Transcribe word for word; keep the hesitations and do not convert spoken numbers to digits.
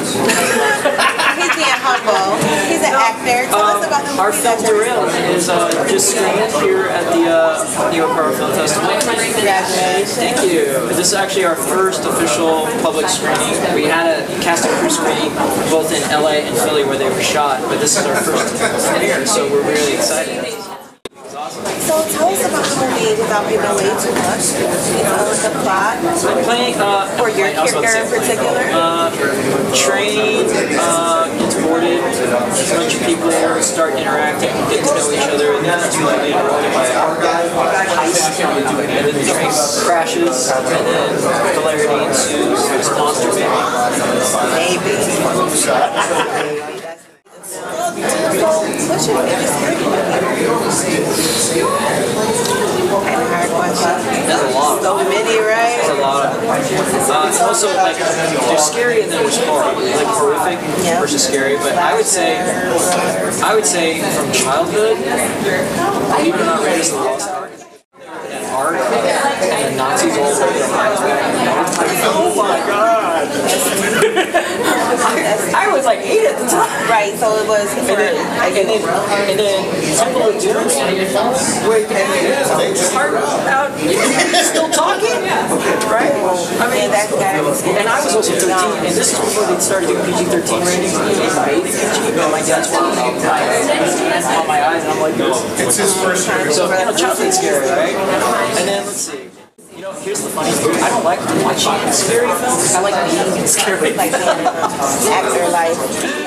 He's being humble. He's an actor. Tell um, us about the movie. Our film Derailed is uh, just screened here at the uh, New York Horror Film Festival. Congratulations. Thank you. This is actually our first official public screening. We had a cast and crew screening both in L A and Philly where they were shot, but this is our first premiere, so we're really excited. So tell us about the movie without giving away too much. You know, the plot. Playing, uh, or your character in particular. Uh, train, uh, gets boarded, a bunch of people start interacting, get to know each other, and then it's really interrupted by a heist, and then the train crashes, and then hilarity ensues. There's a monster baby. Maybe. What's your biggest There's a lot. So many, right? There's a lot. Uh, it's also like there's scary and then there's horror, like horrific yeah. versus scary. But I would say, I would say from childhood, believe it or not, Raiders of the Lost Ark. That arc, and the Nazis all over their minds back. Oh my God! I was like eight at the time. Right, so it was. And then, and then, and then Temple of Doom, where heart out, still talking, right? I mean, that guy. And I was also thirteen, and this is before they started doing P G thirteen ratings. Rated P G, but my dad's watching on my eyes, and I'm like, it's his first time. So, you know, childhood's scary, right? And then let's see. You know, here's the funny thing. I don't like watching scary films. I like being in scary. Like actor life.